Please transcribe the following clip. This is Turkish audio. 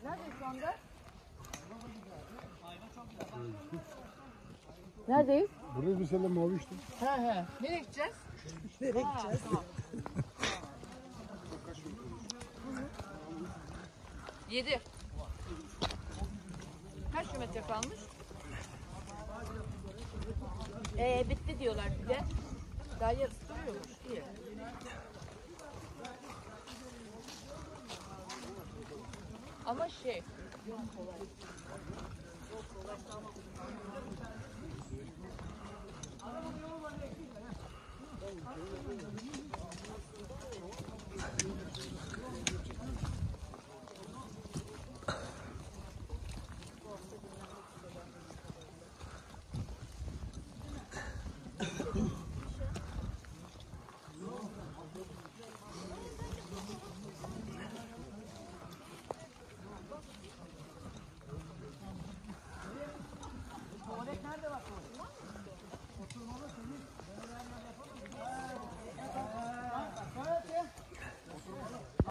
Nerede şu anda? Neredeyiz? Burada bir sene mavi işte. He. Nereye gideceğiz? Nereye gideceğiz? Tamam. 7. Kaç kilometre kalmış? Bitti diyorlar bir de. Daha yarısı duruyormuş diye. Ama